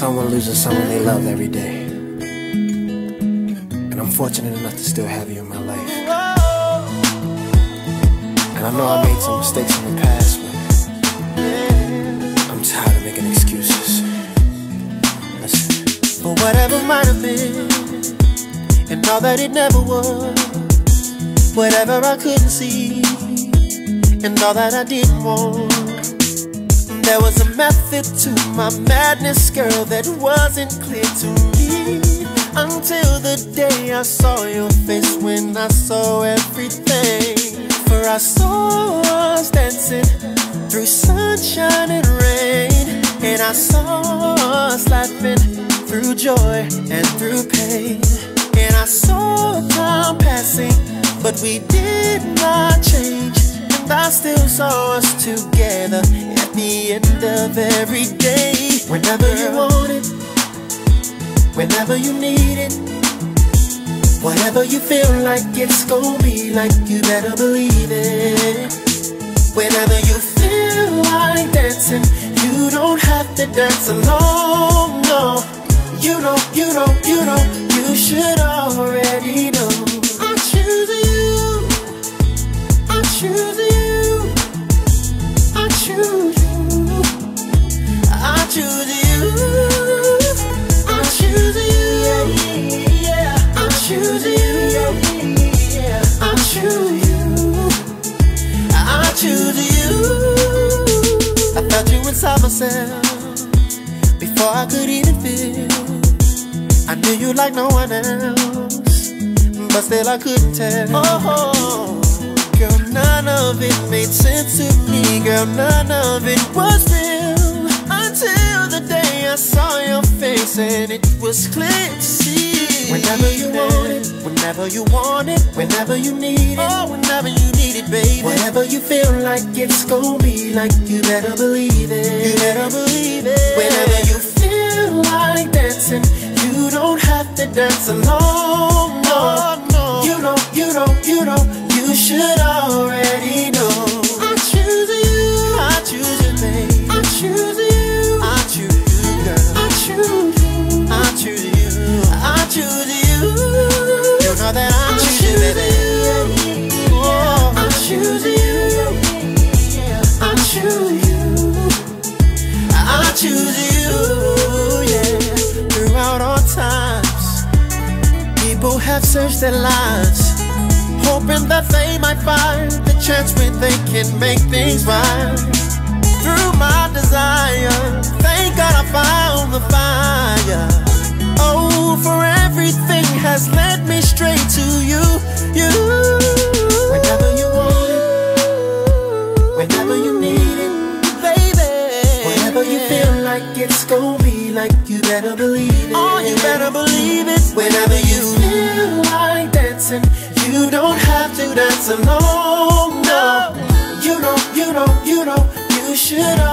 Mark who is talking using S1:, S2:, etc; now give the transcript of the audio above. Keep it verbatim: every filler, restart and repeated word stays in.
S1: someone loses someone they love every day. And I'm fortunate enough to still have you in my life. And I know I made some mistakes in the past, but I'm tired of making excuses. Listen.
S2: For whatever might have been, and all that it never was, whatever I couldn't see, and all that I didn't want, there was a method to my madness, girl, that wasn't clear to me until the day I saw your face, when I saw everything. For I saw us dancing through sunshine and rain, and I saw us laughing through joy and through pain. And I saw time passing, but we did not change. And I still saw us together at the end of every day. Whenever you want it, whenever you need it, whatever you feel like it's gonna be like, you better believe it. Whenever you feel like dancing, you don't have to dance alone, no. You know, you know, you know, you should already know. I choose you, I choose you, I choose you, I choose you, I choose you, yeah, I choose you, yeah, I choose you, I choose you. I felt you inside myself before I could even feel. I knew you like no one else, but still I couldn't tell. Oh, girl, none of it made sense to me. Girl, none of it was real until the day I saw your face, and it was clear to see. Whenever you want it, whenever you want it, whenever you need it, oh, whenever you need it, baby. Whatever you feel like it's gonna be like, you better believe it. You better believe it. Whenever you feel like dancing, you don't have to dance alone, no, no. You know, you know, you know, you should already know. I choose you, I choose you, babe. I choose you, I choose you, girl. I choose you, I choose you, I choose you. You know that I, I choose you, baby. Oh, I choose you, I choose you, I choose you, yeah. Throughout all times, people have searched their lives, hoping that they might find the chance where they can make things right. Through my desire, thank God I found the fire. Oh, for everything has led me straight to you, you. Whenever you want it, whenever you need it, baby. Whenever you feel like it's gonna be like, you better believe it. Oh, you better believe it. Whenever you feel like dancing, you don't have to dance alone, no. You know, you know, you know, you should